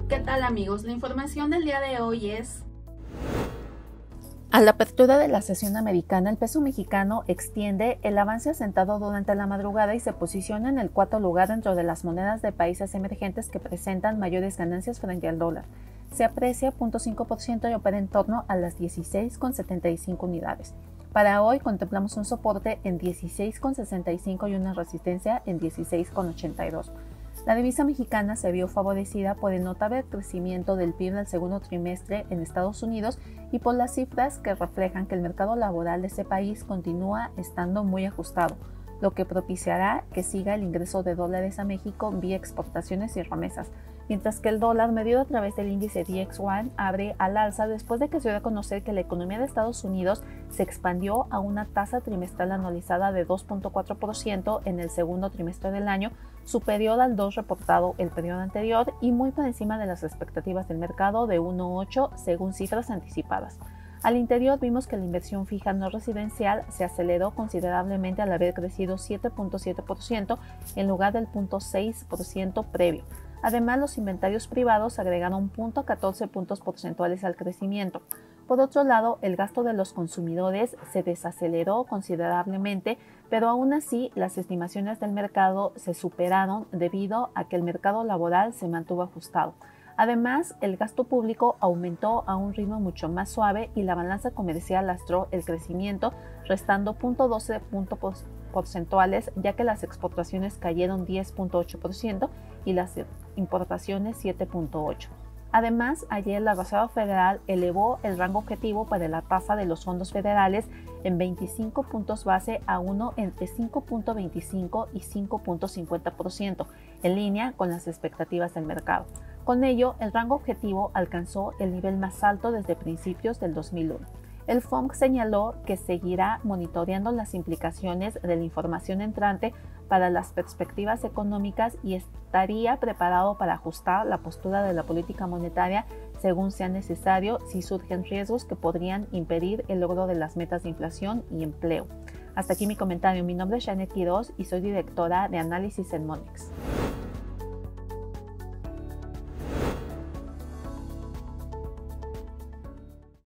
¿Qué tal amigos? La información del día de hoy es... A la apertura de la sesión americana, el peso mexicano extiende el avance asentado durante la madrugada y se posiciona en el cuarto lugar dentro de las monedas de países emergentes que presentan mayores ganancias frente al dólar. Se aprecia 0.5% y opera en torno a las 16,75 unidades. Para hoy contemplamos un soporte en 16,65 y una resistencia en 16,82. La divisa mexicana se vio favorecida por el notable crecimiento del PIB del segundo trimestre en Estados Unidos y por las cifras que reflejan que el mercado laboral de ese país continúa estando muy ajustado, lo que propiciará que siga el ingreso de dólares a México vía exportaciones y remesas, mientras que el dólar medido a través del índice DXY abre al alza después de que se dio a conocer que la economía de Estados Unidos se expandió a una tasa trimestral anualizada de 2.4% en el segundo trimestre del año, superior al 2 reportado el periodo anterior y muy por encima de las expectativas del mercado de 1.8 según cifras anticipadas. Al interior vimos que la inversión fija no residencial se aceleró considerablemente al haber crecido 7.7% en lugar del 0.6% previo. Además, los inventarios privados agregaron 0.14 puntos porcentuales al crecimiento. Por otro lado, el gasto de los consumidores se desaceleró considerablemente, pero aún así las estimaciones del mercado se superaron debido a que el mercado laboral se mantuvo ajustado. Además, el gasto público aumentó a un ritmo mucho más suave y la balanza comercial lastró el crecimiento, restando 0.12 puntos porcentuales, ya que las exportaciones cayeron 10.8% y las importaciones 7.8%. Además, ayer la Reserva Federal elevó el rango objetivo para la tasa de los fondos federales en 25 puntos base a uno entre 5.25 y 5.50%, en línea con las expectativas del mercado. Con ello, el rango objetivo alcanzó el nivel más alto desde principios del 2001. El FOMC señaló que seguirá monitoreando las implicaciones de la información entrante para las perspectivas económicas y estaría preparado para ajustar la postura de la política monetaria según sea necesario si surgen riesgos que podrían impedir el logro de las metas de inflación y empleo. Hasta aquí mi comentario. Mi nombre es Janet Quiroz y soy directora de análisis en Monex.